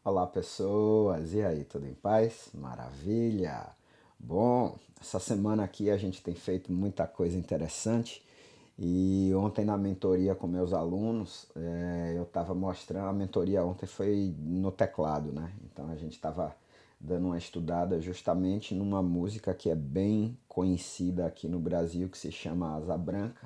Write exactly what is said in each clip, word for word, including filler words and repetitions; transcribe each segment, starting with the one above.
Olá, pessoas! E aí, tudo em paz? Maravilha! Bom, essa semana aqui a gente tem feito muita coisa interessante e ontem na mentoria com meus alunos, eh, eu estava mostrando, a mentoria ontem foi no teclado, né? Então a gente estava dando uma estudada justamente numa música que é bem conhecida aqui no Brasil, que se chama Asa Branca,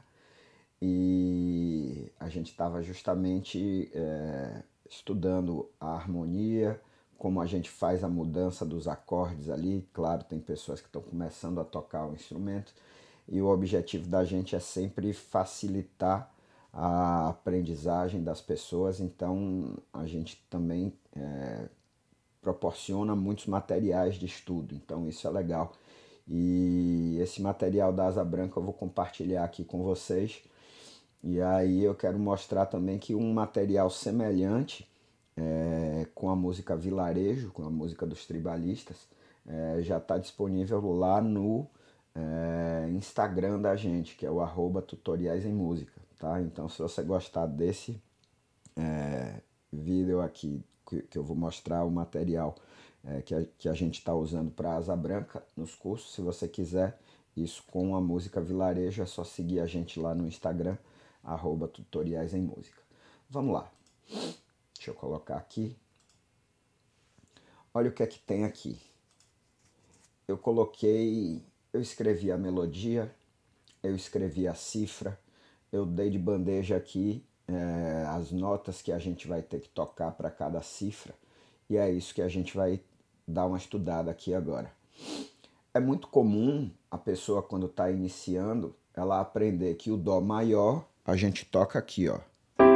e a gente estava justamente é, estudando a harmonia, como a gente faz a mudança dos acordes ali. Claro, tem pessoas que estão começando a tocar o instrumento e o objetivo da gente é sempre facilitar a aprendizagem das pessoas, então a gente também é, proporciona muitos materiais de estudo, então isso é legal. E esse material da Asa Branca eu vou compartilhar aqui com vocês. E aí eu quero mostrar também que um material semelhante é, com a música Vilarejo, com a música dos tribalistas, é, já está disponível lá no é, Instagram da gente, que é o arroba tutoriais em música, tá? Então se você gostar desse é, vídeo aqui, que, que eu vou mostrar o material é, que, a, que a gente está usando para Asa Branca nos cursos, se você quiser isso com a música Vilarejo, é só seguir a gente lá no Instagram, arroba tutoriais em música. Vamos lá. Deixa eu colocar aqui. Olha o que é que tem aqui. Eu coloquei, eu escrevi a melodia, eu escrevi a cifra, eu dei de bandeja aqui é, as notas que a gente vai ter que tocar para cada cifra, e é isso que a gente vai dar uma estudada aqui agora. É muito comum a pessoa, quando está iniciando, ela aprender que o Dó maior a gente toca aqui, ó.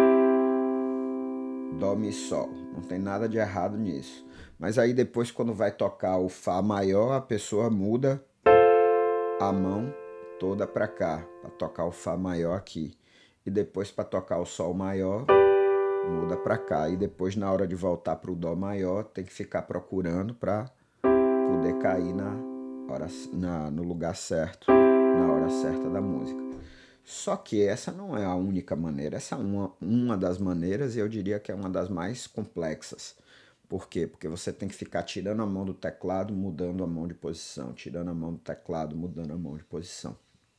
Dó, Mi, Sol. Não tem nada de errado nisso. Mas aí depois, quando vai tocar o Fá maior, a pessoa muda a mão toda para cá, para tocar o Fá maior aqui. E depois, para tocar o Sol maior, muda para cá. E depois, na hora de voltar para o Dó maior, tem que ficar procurando para poder cair na hora, na, no lugar certo, na hora certa da música. Só que essa não é a única maneira, essa é uma, uma das maneiras e eu diria que é uma das mais complexas. Por quê? Porque você tem que ficar tirando a mão do teclado, mudando a mão de posição, tirando a mão do teclado, mudando a mão de posição.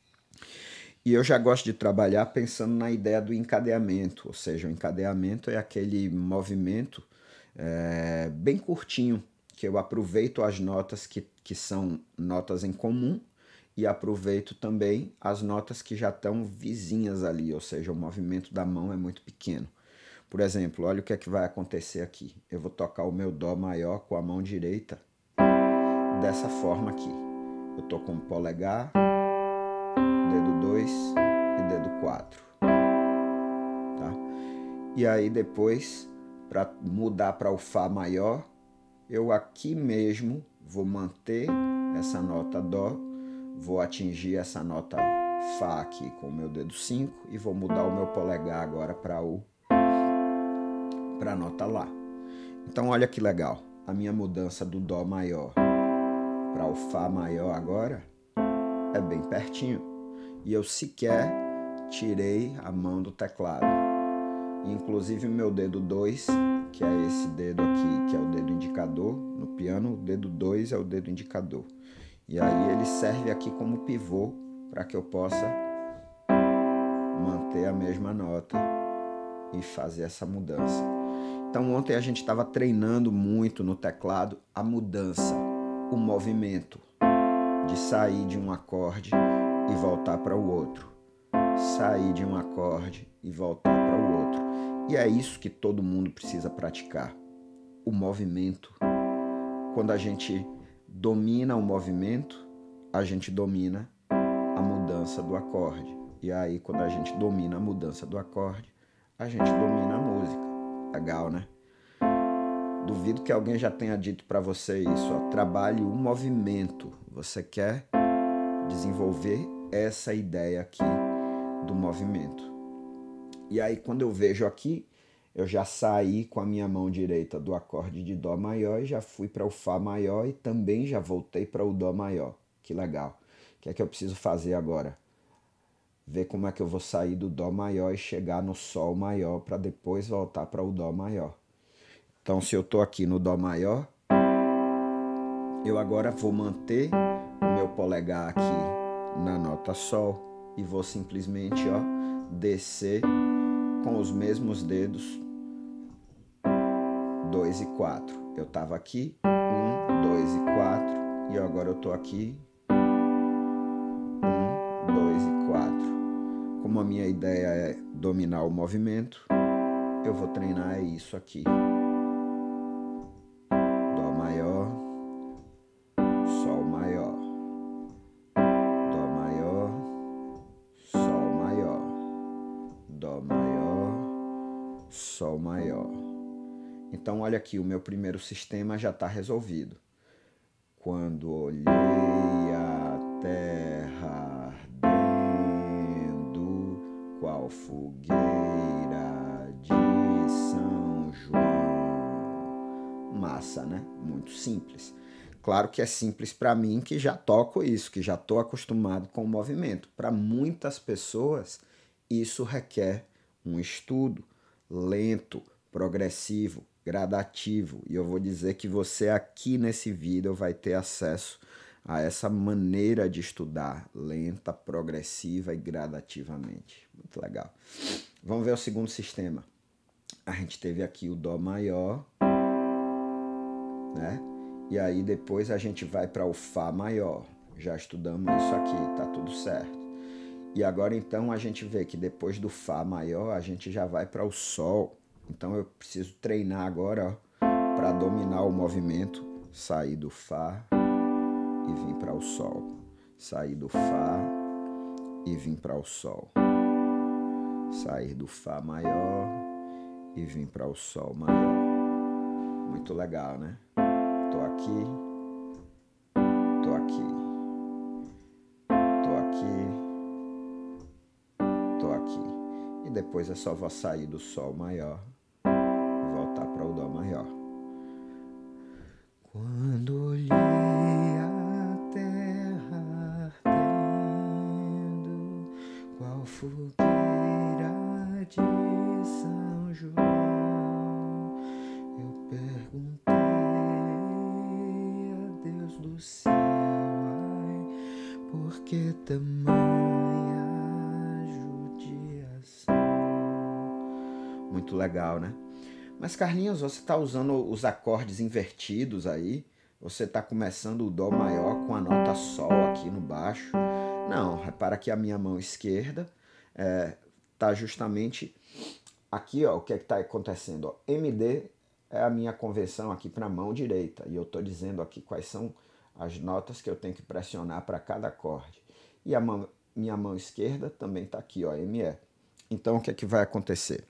E eu já gosto de trabalhar pensando na ideia do encadeamento, ou seja, o encadeamento é aquele movimento é, bem curtinho, que eu aproveito as notas que, que são notas em comum e aproveito também as notas que já estão vizinhas ali, ou seja, o movimento da mão é muito pequeno. Por exemplo, olha o que é que vai acontecer aqui. Eu vou tocar o meu Dó maior com a mão direita dessa forma aqui. Eu estou com o polegar, dedo dois e dedo quatro. Tá? E aí depois, para mudar para o Fá maior, eu aqui mesmo vou manter essa nota Dó, vou atingir essa nota Fá aqui com o meu dedo cinco e vou mudar o meu polegar agora para o para a nota Lá. Então olha que legal, a minha mudança do Dó maior para o Fá maior agora é bem pertinho. E eu sequer tirei a mão do teclado. Inclusive o meu dedo dois, que é esse dedo aqui, que é o dedo indicador, no piano o dedo dois é o dedo indicador. E aí ele serve aqui como pivô para que eu possa manter a mesma nota e fazer essa mudança. Então ontem a gente estava treinando muito no teclado a mudança, o movimento de sair de um acorde e voltar para o outro. Sair de um acorde e voltar para o outro. E é isso que todo mundo precisa praticar. O movimento. Quando a gente domina o movimento, a gente domina a mudança do acorde. E aí, quando a gente domina a mudança do acorde, a gente domina a música. Legal, né? Duvido que alguém já tenha dito para você isso. Ó, trabalhe o movimento. Você quer desenvolver essa ideia aqui do movimento. E aí, quando eu vejo aqui, eu já saí com a minha mão direita do acorde de Dó maior e já fui para o Fá maior e também já voltei para o Dó maior. Que legal. O que é que eu preciso fazer agora? Ver como é que eu vou sair do Dó maior e chegar no Sol maior para depois voltar para o Dó maior. Então, se eu estou aqui no Dó maior, eu agora vou manter o meu polegar aqui na nota Sol e vou simplesmente, ó, descer com os mesmos dedos, dois e quatro. Eu estava aqui, um, dois e quatro, e agora eu estou aqui, um, dois e quatro. Como a minha ideia é dominar o movimento, eu vou treinar isso aqui. Dó maior, Sol maior, Dó maior, Sol maior, Dó maior, Sol maior. Então, olha aqui, o meu primeiro sistema já está resolvido. Quando olhei a terra ardendo, qual fogueira de São João. Massa, né? Muito simples. Claro que é simples para mim, que já toco isso, que já estou acostumado com o movimento. Para muitas pessoas, isso requer um estudo lento, progressivo, gradativo. E eu vou dizer que você aqui nesse vídeo vai ter acesso a essa maneira de estudar, lenta, progressiva e gradativamente. Muito legal. Vamos ver o segundo sistema. A gente teve aqui o Dó maior, né? E aí depois a gente vai para o Fá maior. Já estudamos isso aqui, tá tudo certo. E agora então a gente vê que depois do Fá maior a gente já vai para o Sol. Então eu preciso treinar agora para dominar o movimento, sair do Fá e vir para o Sol. Sair do Fá e vir para o Sol. Sair do Fá maior e vir para o Sol maior. Muito legal, né? Tô aqui, tô aqui, tô aqui, tô aqui. E depois é só vou sair do Sol maior e voltar para o Dó maior. Quando olhei a terra ardendo, qual fogueira de São João, eu perguntei a Deus do céu, ai, por que tamanha judiação? Muito legal, né? Mas Carlinhos, você está usando os acordes invertidos aí? Você está começando o Dó maior com a nota Sol aqui no baixo? Não, repara que a minha mão esquerda está é, justamente aqui, ó. O que é que está acontecendo? Ó, M D é a minha conversão aqui para a mão direita. E eu estou dizendo aqui quais são as notas que eu tenho que pressionar para cada acorde. E a mão, minha mão esquerda também está aqui, ó, M E. Então o que é que vai acontecer?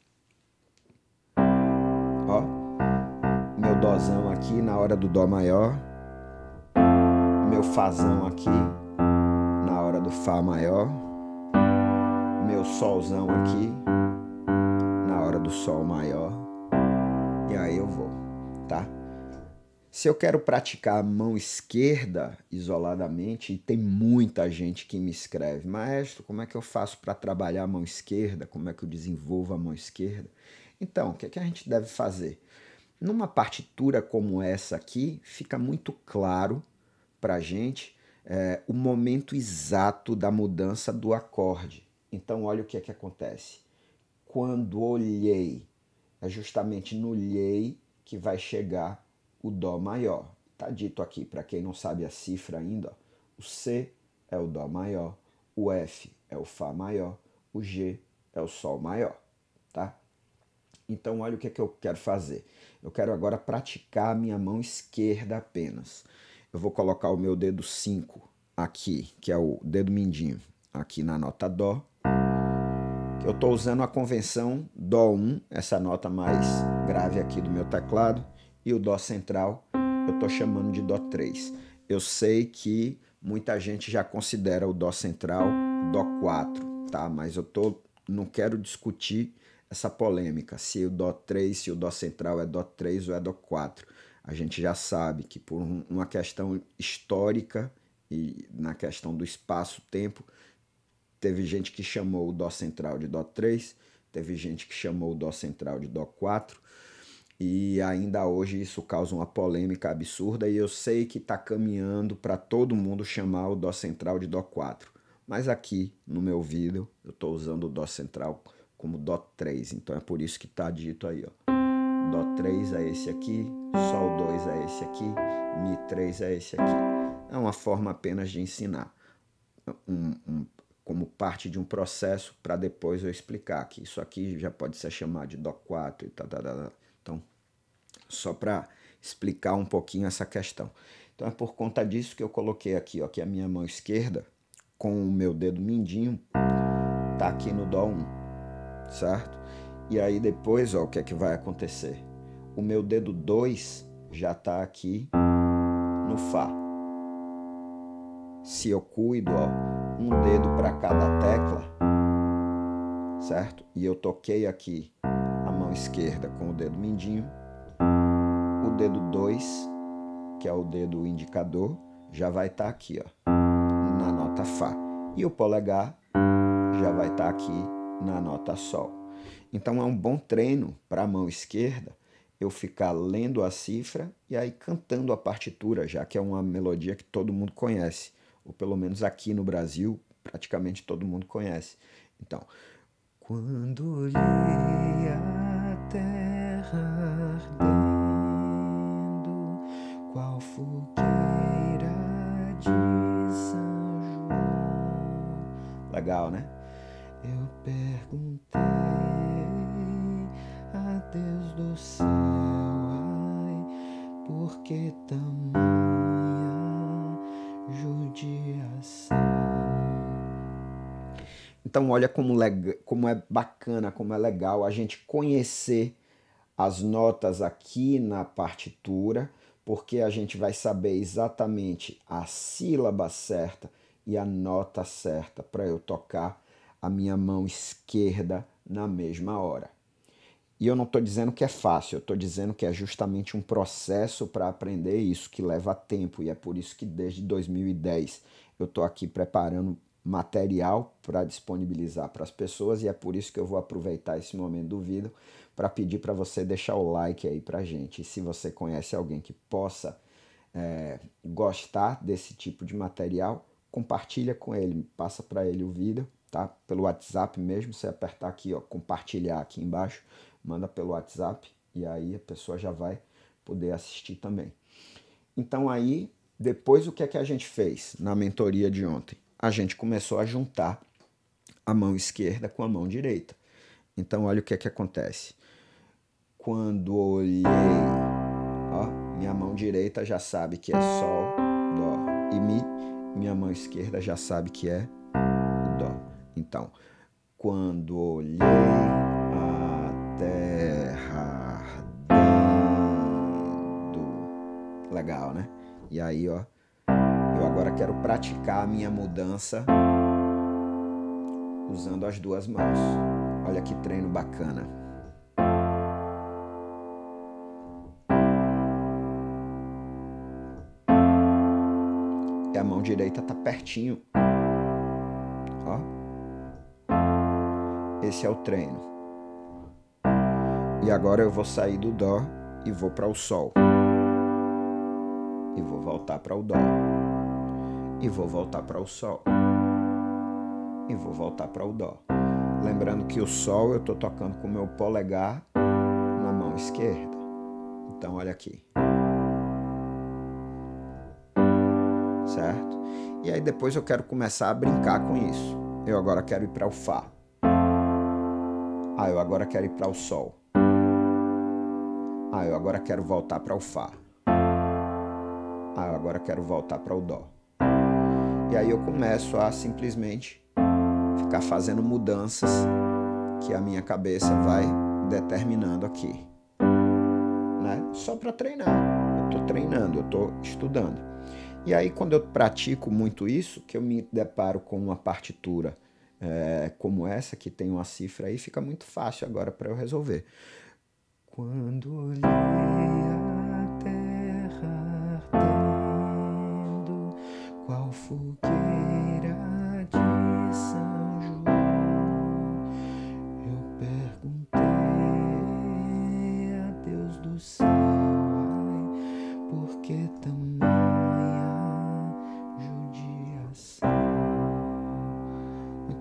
Ó, meu Dózão aqui na hora do Dó maior, meu Fazão aqui na hora do Fá maior, meu Solzão aqui na hora do Sol maior, e aí eu vou, tá? Se eu quero praticar a mão esquerda isoladamente, e tem muita gente que me escreve, maestro, como é que eu faço para trabalhar a mão esquerda? Como é que eu desenvolvo a mão esquerda? Então, o que é que a gente deve fazer? Numa partitura como essa aqui, fica muito claro para a gente é, o momento exato da mudança do acorde. Então, olha o que é que acontece. Quando olhei, é justamente no lhei que vai chegar o Dó maior. Está dito aqui, para quem não sabe a cifra ainda, ó, o C é o Dó maior, o F é o Fá maior, o G é o Sol maior, tá? Então, olha o que é que eu quero fazer. Eu quero agora praticar a minha mão esquerda apenas. Eu vou colocar o meu dedo cinco aqui, que é o dedo mindinho, aqui na nota Dó. Eu estou usando a convenção Dó um, essa nota mais grave aqui do meu teclado, e o Dó central eu estou chamando de Dó três. Eu sei que muita gente já considera o Dó central Dó quatro, tá? Mas eu tô, não quero discutir essa polêmica, se o Dó três, se o Dó central é Dó três ou é Dó quatro. A gente já sabe que por uma questão histórica e na questão do espaço-tempo, teve gente que chamou o Dó central de Dó três, teve gente que chamou o Dó central de Dó quatro, E ainda hoje isso causa uma polêmica absurda e eu sei que está caminhando para todo mundo chamar o Dó central de Dó quatro. Mas aqui no meu vídeo eu estou usando o Dó central como Dó três, então é por isso que está dito aí, ó. Dó três é esse aqui, Sol dois é esse aqui, Mi três é esse aqui. É uma forma apenas de ensinar, um, um, como parte de um processo para depois eu explicar que isso aqui já pode ser chamado de Dó quatro e tal, tal, tal. Então, só para explicar um pouquinho essa questão. Então é por conta disso que eu coloquei aqui, ó, que a minha mão esquerda, com o meu dedo mindinho, tá aqui no Dó um, certo? E aí depois, ó, o que é que vai acontecer? O meu dedo dois já tá aqui no Fá. Se eu cuido, ó, um dedo para cada tecla, certo? E eu toquei aqui a mão esquerda com o dedo mindinho, o dedo dois, que é o dedo indicador, já vai estar tá aqui, ó, na nota Fá. E o polegar já vai estar tá aqui na nota Sol. Então é um bom treino para a mão esquerda eu ficar lendo a cifra e aí cantando a partitura, já que é uma melodia que todo mundo conhece, ou pelo menos aqui no Brasil, praticamente todo mundo conhece. Então, quando olhei a terra ardendo, qual fogueira de São João. Legal, né? Eu perguntei a Deus do céu, ai, por que tamanha judiação? Então olha como, lega, como é bacana, como é legal a gente conhecer as notas aqui na partitura, porque a gente vai saber exatamente a sílaba certa e a nota certa para eu tocar a minha mão esquerda na mesma hora. E eu não estou dizendo que é fácil, eu estou dizendo que é justamente um processo para aprender isso, que leva tempo, e é por isso que desde dois mil e dez eu estou aqui preparando material para disponibilizar para as pessoas, e é por isso que eu vou aproveitar esse momento do vídeo para pedir para você deixar o like aí para a gente. E se você conhece alguém que possa é, gostar desse tipo de material, compartilha com ele, passa para ele o vídeo, tá? Pelo WhatsApp mesmo, você apertar aqui, ó, compartilhar aqui embaixo, manda pelo WhatsApp e aí a pessoa já vai poder assistir também. Então aí, depois o que é que a gente fez na mentoria de ontem? A gente começou a juntar a mão esquerda com a mão direita. Então olha o que é que acontece. Quando olhei, ó, minha mão direita já sabe que é Sol, Dó e Mi, minha mão esquerda já sabe que é Dó. Então, quando olhei a terra ardendo. Legal, né? E aí, ó, eu agora quero praticar a minha mudança usando as duas mãos. Olha que treino bacana. E a mão direita tá pertinho. Ó. Esse é o treino. E agora eu vou sair do Dó e vou para o Sol. E vou voltar para o Dó. E vou voltar para o Sol. E vou voltar para o Dó. Lembrando que o Sol eu estou tocando com o meu polegar na mão esquerda. Então olha aqui. Certo? E aí depois eu quero começar a brincar com isso. Eu agora quero ir para o Fá. Ah, eu agora quero ir para o Sol. Ah, eu agora quero voltar para o Fá. Ah, eu agora quero voltar para o Dó. E aí eu começo a simplesmente ficar fazendo mudanças que a minha cabeça vai determinando aqui, né? Só para treinar. Eu estou treinando, eu estou estudando. E aí quando eu pratico muito isso, que eu me deparo com uma partitura é, como essa, que tem uma cifra aí, fica muito fácil agora para eu resolver. Quando olhei a terra ardendo, qual fogueira de São João, eu perguntei a Deus do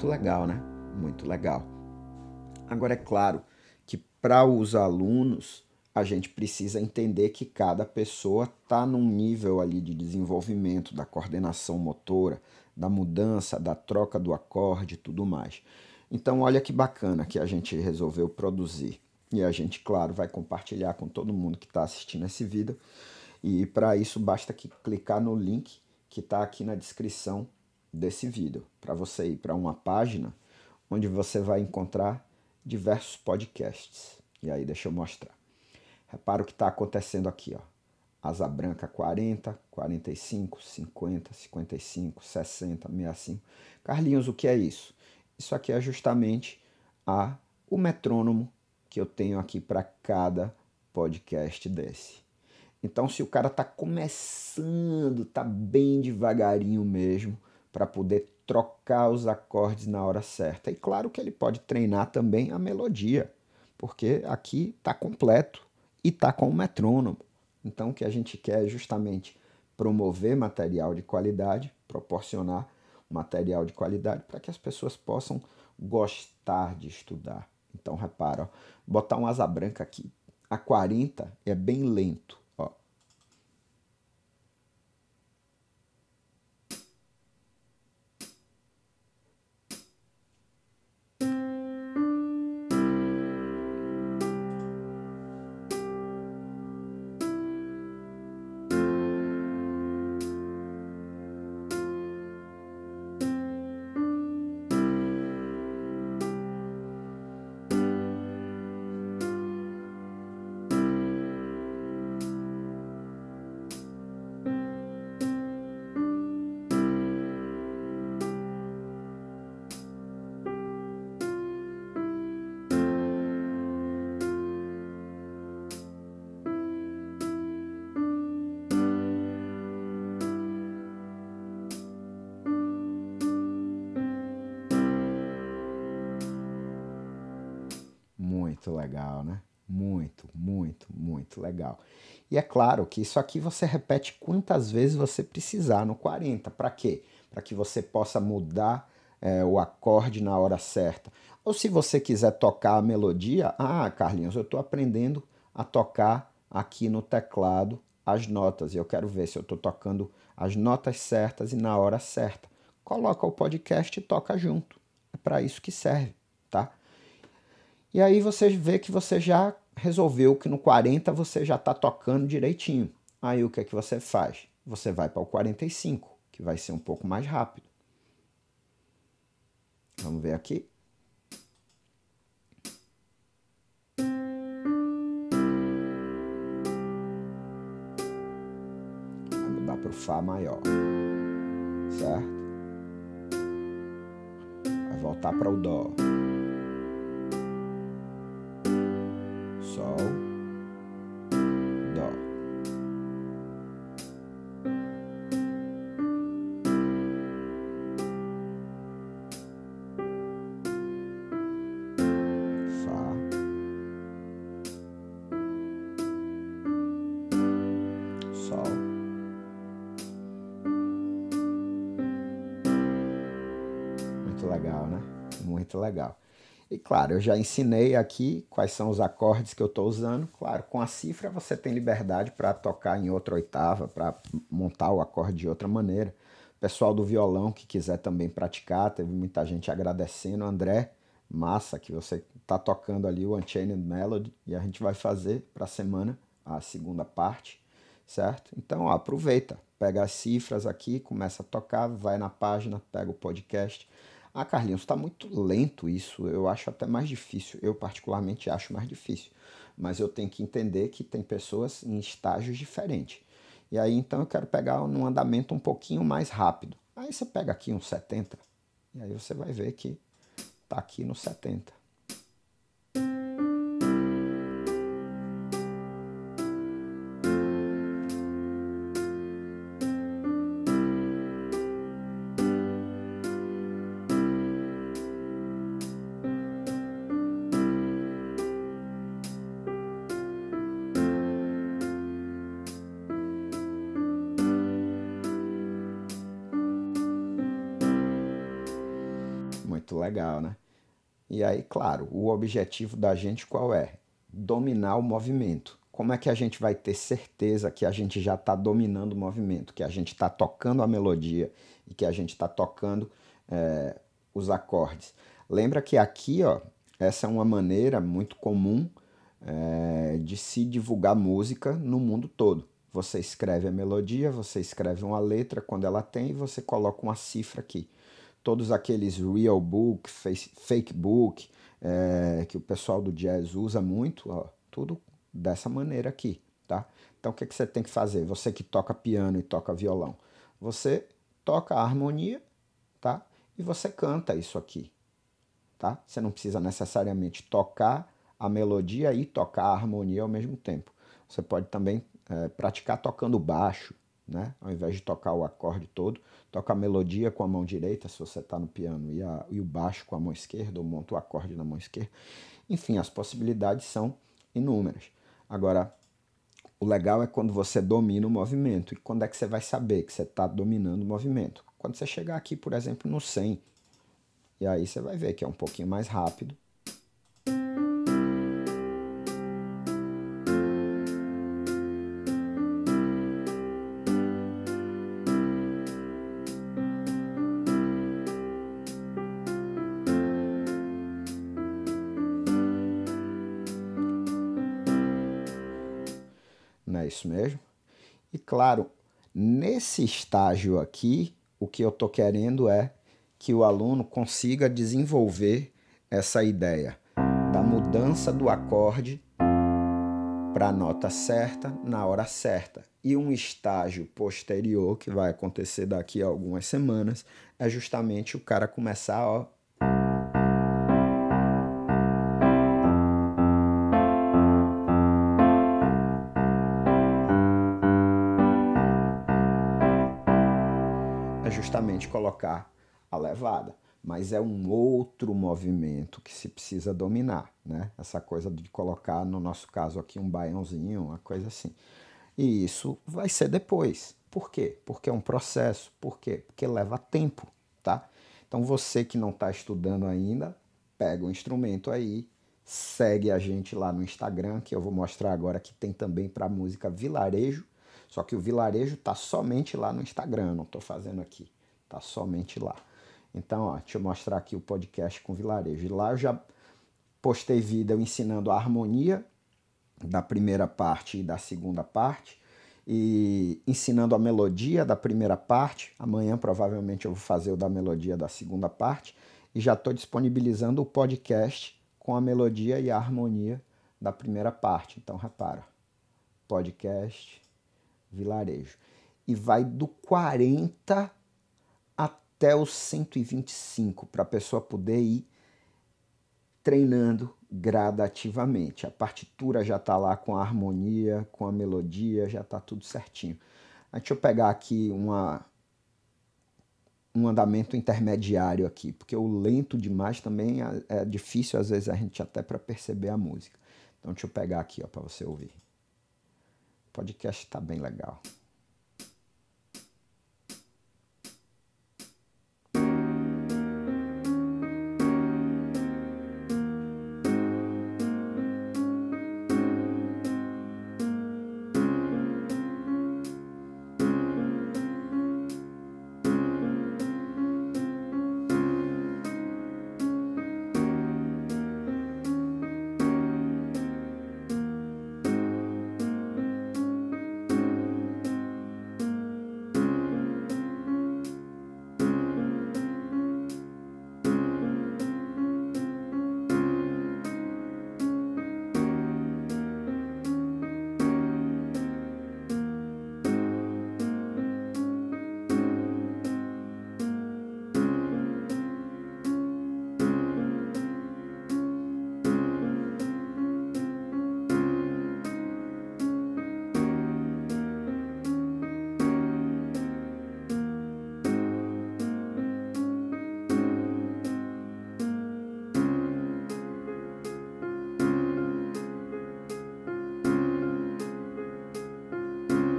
legal, né? Muito legal. Agora, é claro que para os alunos, a gente precisa entender que cada pessoa está num nível ali de desenvolvimento, da coordenação motora, da mudança, da troca do acorde e tudo mais. Então, olha que bacana que a gente resolveu produzir. E a gente, claro, vai compartilhar com todo mundo que está assistindo esse vídeo. E para isso, basta que clicar no link que está aqui na descrição desse vídeo, para você ir para uma página onde você vai encontrar diversos podcasts. E aí, deixa eu mostrar. Repara o que está acontecendo aqui, ó. Asa branca quarenta, quarenta e cinco, cinquenta, cinquenta e cinco, sessenta, sessenta e cinco. Carlinhos, o que é isso? Isso aqui é justamente a, o metrônomo que eu tenho aqui para cada podcast desse. Então, se o cara está começando, está bem devagarinho mesmo, para poder trocar os acordes na hora certa. E claro que ele pode treinar também a melodia, porque aqui está completo e está com o metrônomo. Então, o que a gente quer é justamente promover material de qualidade, proporcionar material de qualidade para que as pessoas possam gostar de estudar. Então, repara, ó, botar um asa branca aqui a quarenta é bem lento. Ó. Muito legal, né? Muito, muito, muito legal. E é claro que isso aqui você repete quantas vezes você precisar no quarenta. Para quê? Para que você possa mudar é, o acorde na hora certa. Ou se você quiser tocar a melodia, ah, Carlinhos, eu estou aprendendo a tocar aqui no teclado as notas. E eu quero ver se eu estou tocando as notas certas e na hora certa. Coloca o podcast e toca junto. É para isso que serve, tá? E aí você vê que você já resolveu que no quarenta você já está tocando direitinho. Aí o que é que você faz? Você vai para o quarenta e cinco, que vai ser um pouco mais rápido. Vamos ver aqui. Vai mudar para o Fá maior, certo? Vai voltar para o Dó. Sol, Dó. Fá. Sol. Muito legal, né? Muito legal. E claro, eu já ensinei aqui quais são os acordes que eu estou usando. Claro, com a cifra você tem liberdade para tocar em outra oitava, para montar o acorde de outra maneira. O pessoal do violão que quiser também praticar, teve muita gente agradecendo. André, massa que você está tocando ali o Unchained Melody e a gente vai fazer para a semana a segunda parte, certo? Então, ó, aproveita, pega as cifras aqui, começa a tocar, vai na página, pega o podcast. Ah, Carlinhos, está muito lento isso. Eu acho até mais difícil. Eu, particularmente, acho mais difícil. Mas eu tenho que entender que tem pessoas em estágios diferentes. E aí, então, eu quero pegar num andamento um pouquinho mais rápido. Aí você pega aqui uns setenta. E aí você vai ver que tá aqui no setenta. Muito legal, né? E aí, claro, o objetivo da gente qual é? Dominar o movimento. Como é que a gente vai ter certeza que a gente já está dominando o movimento, que a gente está tocando a melodia e que a gente está tocando é, os acordes? Lembra que aqui, ó, essa é uma maneira muito comum é, de se divulgar música no mundo todo. Você escreve a melodia, você escreve uma letra quando ela tem e você coloca uma cifra aqui. Todos aqueles real book, fake book, é, que o pessoal do jazz usa muito, ó, tudo dessa maneira aqui, tá? Então o que, que você tem que fazer? Você que toca piano e toca violão, você toca a harmonia, tá? E você canta isso aqui, tá? Você não precisa necessariamente tocar a melodia e tocar a harmonia ao mesmo tempo. Você pode também é, praticar tocando baixo, né? Ao invés de tocar o acorde todo, toca a melodia com a mão direita, se você está no piano, e, a, e o baixo com a mão esquerda, ou monta o acorde na mão esquerda. Enfim, as possibilidades são inúmeras. Agora, o legal é quando você domina o movimento. E quando é que você vai saber que você está dominando o movimento? Quando você chegar aqui, por exemplo, no cem. E aí você vai ver que é um pouquinho mais rápido. Não é isso mesmo? E claro, nesse estágio aqui, o que eu estou querendo é que o aluno consiga desenvolver essa ideia da mudança do acorde para a nota certa, na hora certa. E um estágio posterior, que vai acontecer daqui a algumas semanas, é justamente o cara começar, ó, é justamente colocar a levada. Mas é um outro movimento que se precisa dominar, né? Essa coisa de colocar, no nosso caso aqui, um baiãozinho, uma coisa assim. E isso vai ser depois. Por quê? Porque é um processo. Por quê? Porque leva tempo, tá? Então você que não está estudando ainda, pega o instrumento aí, segue a gente lá no Instagram, que eu vou mostrar agora que tem também para música Vilarejo. Só que o Vilarejo tá somente lá no Instagram, não estou fazendo aqui. Tá somente lá. Então, ó, deixa eu mostrar aqui o podcast com Vilarejo. E lá eu já postei vídeo ensinando a harmonia da primeira parte e da segunda parte, e ensinando a melodia da primeira parte. Amanhã provavelmente eu vou fazer o da melodia da segunda parte, e já estou disponibilizando o podcast com a melodia e a harmonia da primeira parte. Então repara, podcast Vilarejo. E vai do quarenta até os cento e vinte e cinco, para a pessoa poder ir treinando gradativamente. A partitura já está lá com a harmonia, com a melodia, já está tudo certinho. Deixa eu pegar aqui uma, um andamento intermediário aqui, porque o lento demais também é, é difícil às vezes a gente até para perceber a música. Então deixa eu pegar aqui para você ouvir. O podcast está bem legal.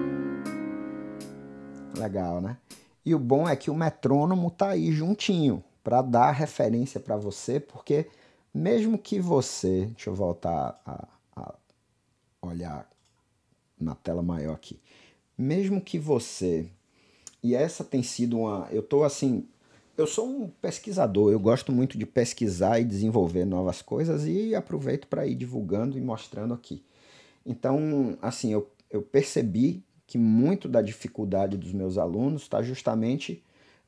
Legal, né? E o bom é que o metrônomo tá aí juntinho, para dar referência para você, porque mesmo que você, deixa eu voltar a, a olhar na tela maior aqui, mesmo que você, e essa tem sido uma, eu tô assim, eu sou um pesquisador, eu gosto muito de pesquisar e desenvolver novas coisas e aproveito para ir divulgando e mostrando aqui. Então, assim, eu, eu percebi que muito da dificuldade dos meus alunos está justamente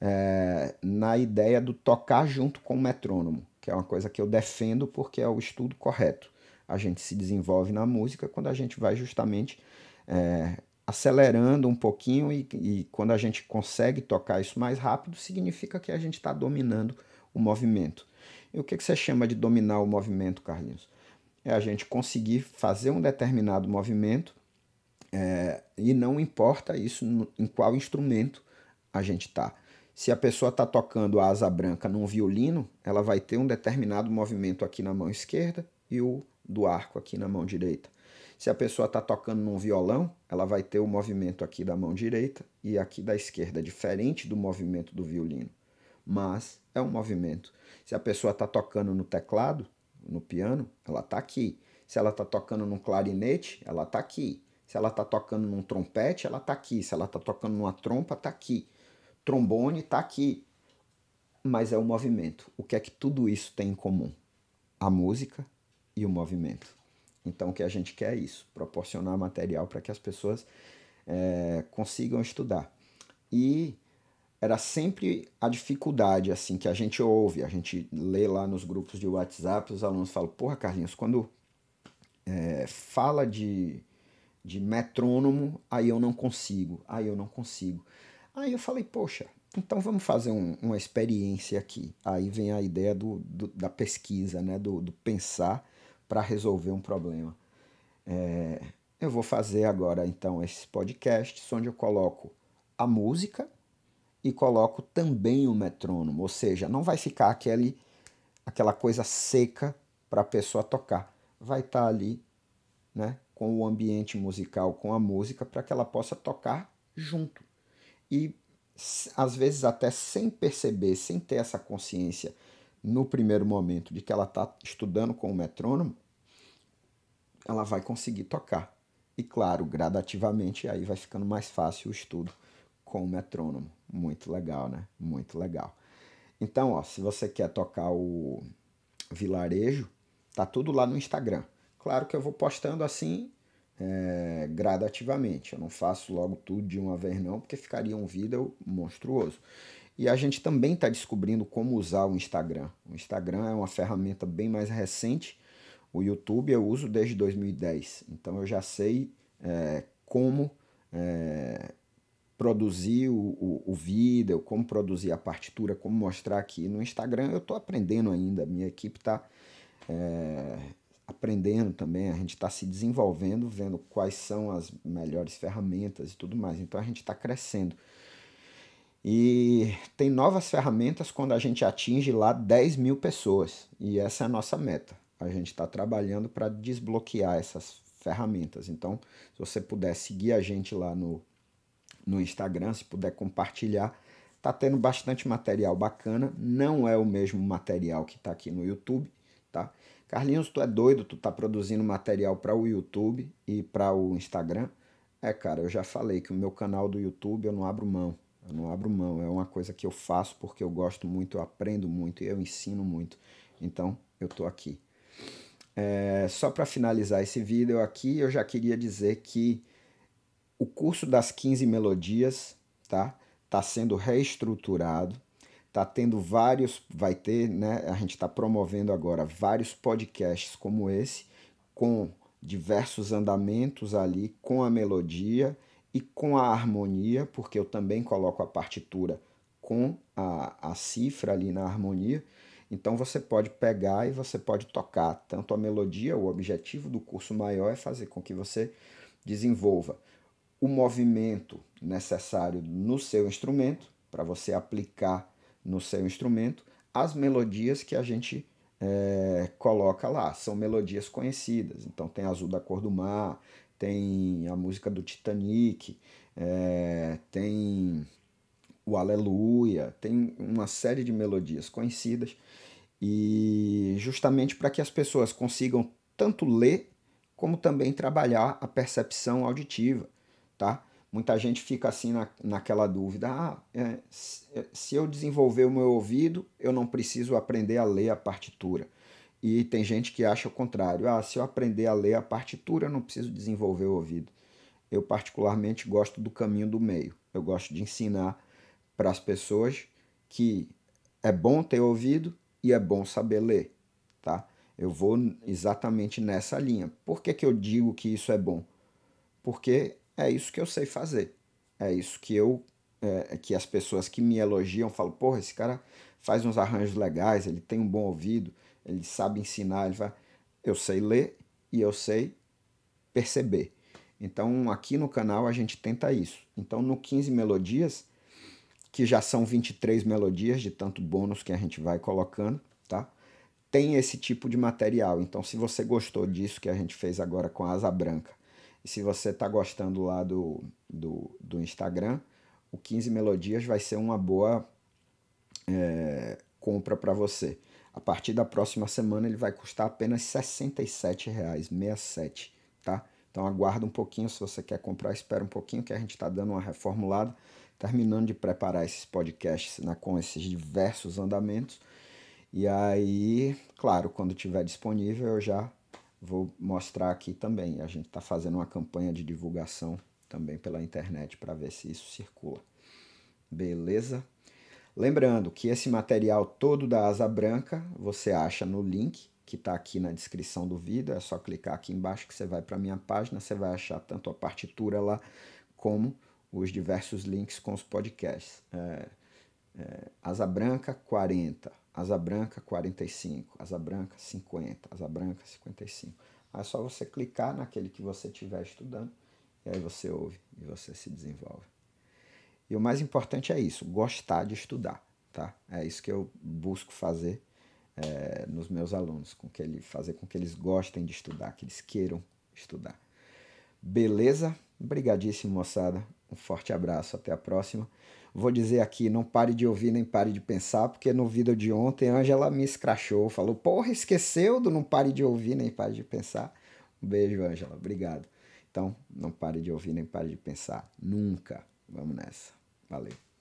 é, na ideia do tocar junto com o metrônomo, que é uma coisa que eu defendo porque é o estudo correto. A gente se desenvolve na música quando a gente vai justamente é, acelerando um pouquinho e, e quando a gente consegue tocar isso mais rápido, significa que a gente está dominando o movimento. E o que, que você chama de dominar o movimento, Carlinhos? É a gente conseguir fazer um determinado movimento é, e não importa isso no, em qual instrumento a gente está. Se a pessoa está tocando a asa branca num violino, ela vai ter um determinado movimento aqui na mão esquerda e o do arco aqui na mão direita. Se a pessoa está tocando num violão, ela vai ter o movimento aqui da mão direita e aqui da esquerda, diferente do movimento do violino. Mas é um movimento. Se a pessoa está tocando no teclado, no piano, ela está aqui. Se ela está tocando num clarinete, ela está aqui. Se ela está tocando num trompete, ela está aqui. Se ela está tocando numa trompa, está aqui. Trombone está aqui. Mas é o movimento. O que é que tudo isso tem em comum? A música e o movimento. Então o que a gente quer é isso, proporcionar material para que as pessoas é, consigam estudar. E era sempre a dificuldade assim que a gente ouve, a gente lê lá nos grupos de WhatsApp, os alunos falam, porra, Carlinhos, quando é, fala de, de metrônomo, aí eu não consigo, aí eu não consigo. Aí eu falei, poxa, então vamos fazer um, uma experiência aqui. Aí vem a ideia do, do, da pesquisa, né? do, do pensar para resolver um problema. É, eu vou fazer agora então esses podcasts onde eu coloco a música e coloco também o metrônomo, ou seja, não vai ficar aquele, aquela coisa seca para a pessoa tocar. Vai estar ali, né, com o ambiente musical, com a música, para que ela possa tocar junto. E às vezes até sem perceber, sem ter essa consciência no primeiro momento de que ela está estudando com o metrônomo, ela vai conseguir tocar. E claro, gradativamente aí vai ficando mais fácil o estudo com o metrônomo. Muito legal, né? Muito legal. Então, ó, se você quer tocar o vilarejo, tá tudo lá no Instagram. Claro que eu vou postando assim é, gradativamente. Eu não faço logo tudo de uma vez não, porque ficaria um vídeo monstruoso. E a gente também está descobrindo como usar o Instagram. O Instagram é uma ferramenta bem mais recente. O YouTube eu uso desde dois mil e dez, então eu já sei é, como é, produzir o, o, o vídeo, como produzir a partitura, como mostrar aqui. No Instagram eu estou aprendendo ainda, minha equipe está é, aprendendo também, a gente está se desenvolvendo, vendo quais são as melhores ferramentas e tudo mais, então a gente está crescendo. E tem novas ferramentas quando a gente atinge lá dez mil pessoas, e essa é a nossa meta. A gente está trabalhando para desbloquear essas ferramentas. Então, se você puder seguir a gente lá no, no Instagram, se puder compartilhar, tá tendo bastante material bacana. Não é o mesmo material que está aqui no YouTube, tá? Carlinhos, tu é doido? Tu tá produzindo material para o YouTube e para o Instagram? É, cara, eu já falei que o meu canal do YouTube eu não abro mão. Eu não abro mão. É uma coisa que eu faço porque eu gosto muito, eu aprendo muito e eu ensino muito. Então, eu tô aqui. É, só para finalizar esse vídeo aqui, eu já queria dizer que o curso das quinze melodias tá, tá sendo reestruturado, tá tendo vários, vai ter, né, a gente está promovendo agora vários podcasts como esse, com diversos andamentos ali, com a melodia e com a harmonia, porque eu também coloco a partitura com a, a cifra ali na harmonia. Então você pode pegar e você pode tocar tanto a melodia, o objetivo do curso maior é fazer com que você desenvolva o movimento necessário no seu instrumento, para você aplicar no seu instrumento, as melodias que a gente é, coloca lá. São melodias conhecidas, então tem Azul da Cor do Mar, tem a música do Titanic, é, tem o Aleluia, tem uma série de melodias conhecidas e justamente para que as pessoas consigam tanto ler como também trabalhar a percepção auditiva, tá? Muita gente fica assim na, naquela dúvida, ah, é, se eu desenvolver o meu ouvido, eu não preciso aprender a ler a partitura. E tem gente que acha o contrário, ah, se eu aprender a ler a partitura, eu não preciso desenvolver o ouvido. Eu particularmente gosto do caminho do meio. Eu gosto de ensinar para as pessoas que é bom ter ouvido e é bom saber ler, tá? Eu vou exatamente nessa linha. Por que que eu digo que isso é bom? Porque é isso que eu sei fazer. É isso que eu, é, que as pessoas que me elogiam falam, porra, esse cara faz uns arranjos legais, ele tem um bom ouvido, ele sabe ensinar, ele vai... Eu sei ler e eu sei perceber. Então aqui no canal a gente tenta isso. Então no quinze melodias, que já são vinte e três melodias de tanto bônus que a gente vai colocando, tá? Tem esse tipo de material. Então se você gostou disso que a gente fez agora com a Asa Branca, e se você está gostando lá do, do, do Instagram, o quinze melodias vai ser uma boa é, compra para você. A partir da próxima semana ele vai custar apenas sessenta e sete reais, sessenta e sete, tá? Então aguarda um pouquinho, se você quer comprar, espera um pouquinho que a gente está dando uma reformulada, terminando de preparar esses podcasts, né, com esses diversos andamentos. E aí, claro, quando tiver disponível eu já vou mostrar aqui também. A gente está fazendo uma campanha de divulgação também pela internet para ver se isso circula. Beleza? Lembrando que esse material todo da Asa Branca você acha no link que está aqui na descrição do vídeo. É só clicar aqui embaixo que você vai para a minha página. Você vai achar tanto a partitura lá como os diversos links com os podcasts. É, é, Asa Branca quarenta, Asa Branca quarenta e cinco, Asa Branca cinquenta, Asa Branca cinquenta e cinco. Aí é só você clicar naquele que você estiver estudando e aí você ouve e você se desenvolve. E o mais importante é isso, gostar de estudar, tá? É isso que eu busco fazer é, nos meus alunos, com que ele, fazer com que eles gostem de estudar, que eles queiram estudar. Beleza? Obrigadíssimo, moçada. Um forte abraço, até a próxima. Vou dizer aqui, não pare de ouvir nem pare de pensar, porque no vídeo de ontem a Ângela me escrachou, falou, porra, esqueceu do não pare de ouvir nem pare de pensar. Um beijo, Ângela, obrigado. Então, não pare de ouvir nem pare de pensar, nunca. Vamos nessa. Valeu.